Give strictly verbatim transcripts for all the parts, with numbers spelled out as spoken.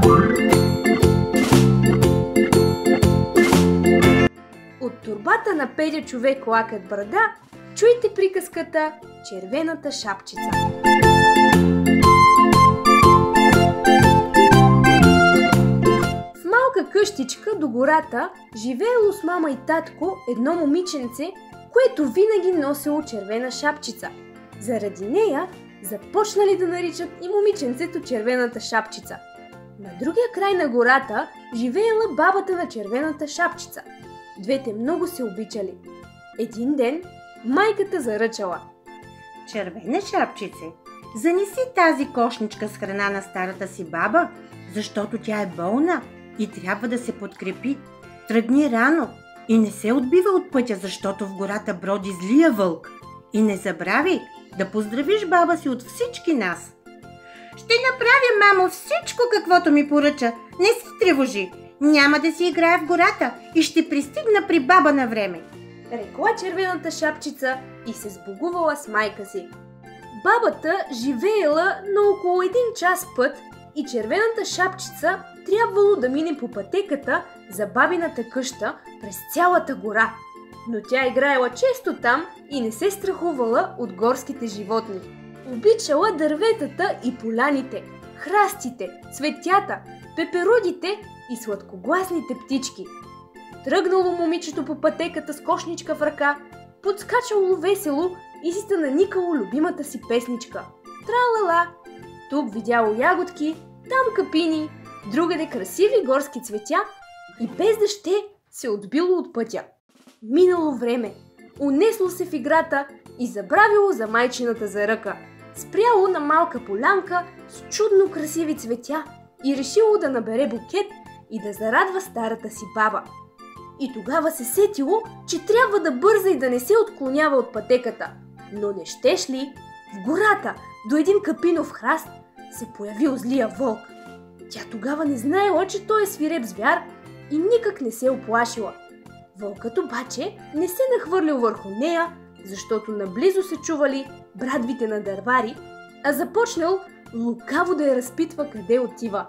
От торбата на Петя човек лакът брада, чуйте приказката "Червената шапчица". В малка къщичка до гората живеело с мама и татко едно момиченце, което винаги носило червена шапчица. Заради нея започнали да наричат и момиченцето Червената шапчица. На другия край на гората живеела бабата на Червената шапчица. Двете много се обичали. Един ден майката заръчала: "Червена шапчице, занеси тази кошничка с храна на старата си баба, защото тя е болна и трябва да се подкрепи. Тръгни рано и не се отбива от пътя, защото в гората броди злия вълк. И не забравяй да поздравиш баба си от всички нас." "Ще направя, мамо, всичко каквото ми поръча. Не се тревожи. Няма да си играя в гората и ще пристигна при баба на време", рекла Червената шапчица и се сбогувала с майка си. Бабата живеела на около един час път и Червената шапчица трябвало да мине по пътеката за бабината къща през цялата гора. Но тя играела често там и не се страхувала от горските животни. Обичала дърветата и поляните, храстите, цветята, пеперудите и сладкогласните птички. Тръгнало момичето по пътеката с кошничка в ръка, подскачало весело и си наникало любимата си песничка. Тра-ла-ла! Тук видяло ягодки, там капини, другаде красиви горски цветя и без да ще се отбило от пътя. Минало време, унесло се в играта и забравило за майчината заръка. Спряло на малка полянка с чудно красиви цветя и решило да набере букет и да зарадва старата си баба. И тогава се сетило, че трябва да бърза и да не се отклонява от пътеката. Но не щеш ли, в гората, до един капинов храст, се появил злия вълк. Тя тогава не знаела, че той е свиреп звяр и никак не се оплашила. Вълкът обаче не се нахвърлил върху нея, защото наблизо се чували брадвите на дървари, а започнал лукаво да я разпитва къде отива.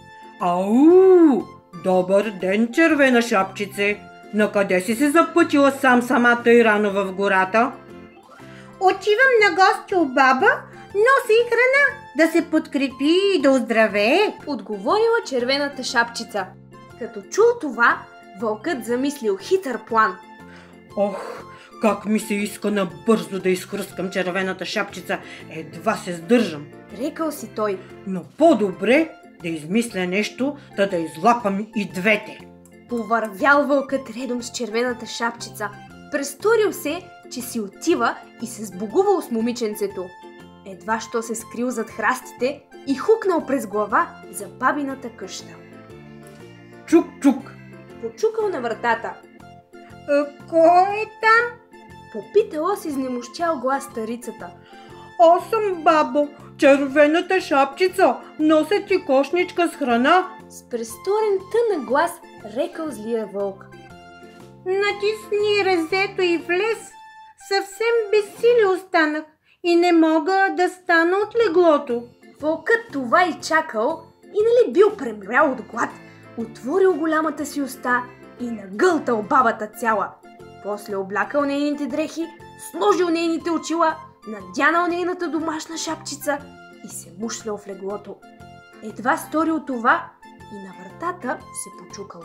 "Ау! Добър ден, Червена шапчице! Накъде си се запътила сам самата и рано в гората?" "Отивам на гости у баба, носи и храна, да се подкрепи и да оздравее", отговорила Червената шапчица. Като чул това, вълкът замислил хитър план. "Ох, как ми се иска набързо да изхръскам Червената шапчица, едва се сдържам. Рекал си той. Но по-добре да измисля нещо, да да излапам и двете." Повървял вълкът редом с Червената шапчица. Престорил се, че си отива и се сбогувал с момиченцето. Едва що се скрил зад храстите и хукнал през глава за бабината къща. Чук-чук! Почукал на вратата. "А, кой е там?" Попитала с изнемощял глас старицата. "Аз съм бабо, Червената шапчица, нося ти кошничка с храна." С престорен тънък глас рекал злия вълк. "Натисни резето и влез. Съвсем без сили останах и не мога да стана от леглото." Вълкът това и чакал и нали бил премрял от глад, отворил голямата си уста и нагълтал бабата цяла. После облякал нейните дрехи, сложил нейните очила, надянал нейната домашна шапчица и се мушнал в леглото. Едва сторил това и на вратата се почукало.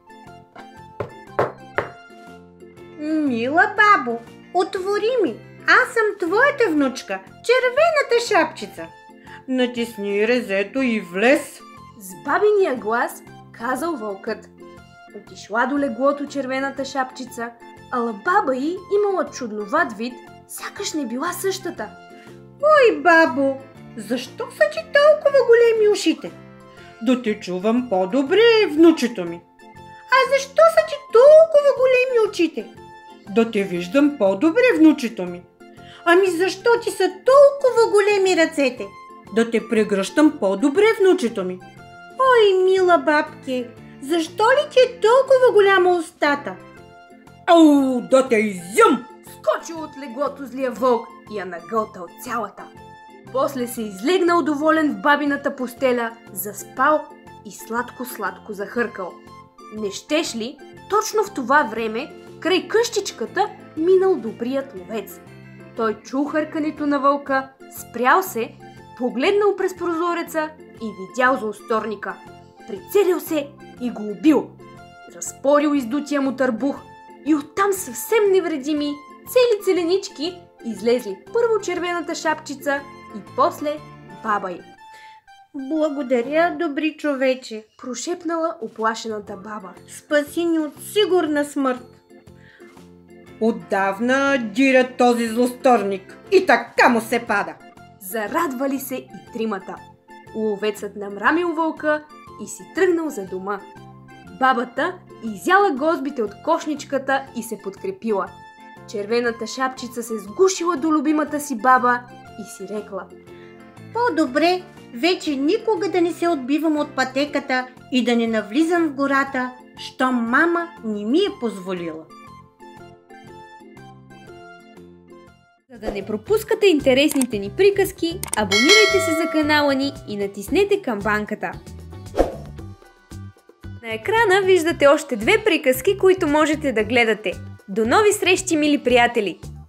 "Мила бабо, отвори ми, аз съм твоята внучка, Червената шапчица." "Натисни резето и влез." С бабиния глас казал вълкът. Отишла до леглото Червената шапчица, ала баба й имала чудноват вид, сякаш не била същата. "Ой, бабо, защо са ти толкова големи ушите?" "Да те чувам по-добре, внучето ми." "А защо са ти толкова големи очите?" "Да те виждам по-добре, внучето ми." "Ами защо ти са толкова големи ръцете?" "Да те прегръщам по-добре, внучето ми." "Ой, мила бабке, защо ли ти е толкова голяма устата?" "Ау, да те изям!" Скочил от леглото злия вълк и я нагълтал цялата. После се излегнал доволен в бабината постеля, заспал и сладко-сладко захъркал. Не щеш ли, точно в това време, край къщичката минал добрият ловец. Той чул хъркането на вълка, спрял се, погледнал през прозореца и видял злосторника. Прицелил се и го убил. Разпорил издутия му търбух и оттам съвсем невредими, цели целенички, излезли първо червената шапчица и после баба й. Благодаря, добри човече, Прошепнала оплашената баба. спаси ни от сигурна смърт. Отдавна дирят този злосторник и така му се пада. Зарадвали се и тримата. Ловецът намрамил вълка и си тръгнал за дома. Бабата изяла гозбите от кошничката и се подкрепила. Червената шапчица се сгушила до любимата си баба и си рекла: По-добре вече никога да не се отбивам от пътеката и да не навлизам в гората, що мама не ми е позволила. За да не пропускате интересните ни приказки, абонирайте се за канала ни и натиснете камбанката. На екрана виждате още две приказки, които можете да гледате. До нови срещи, мили приятели!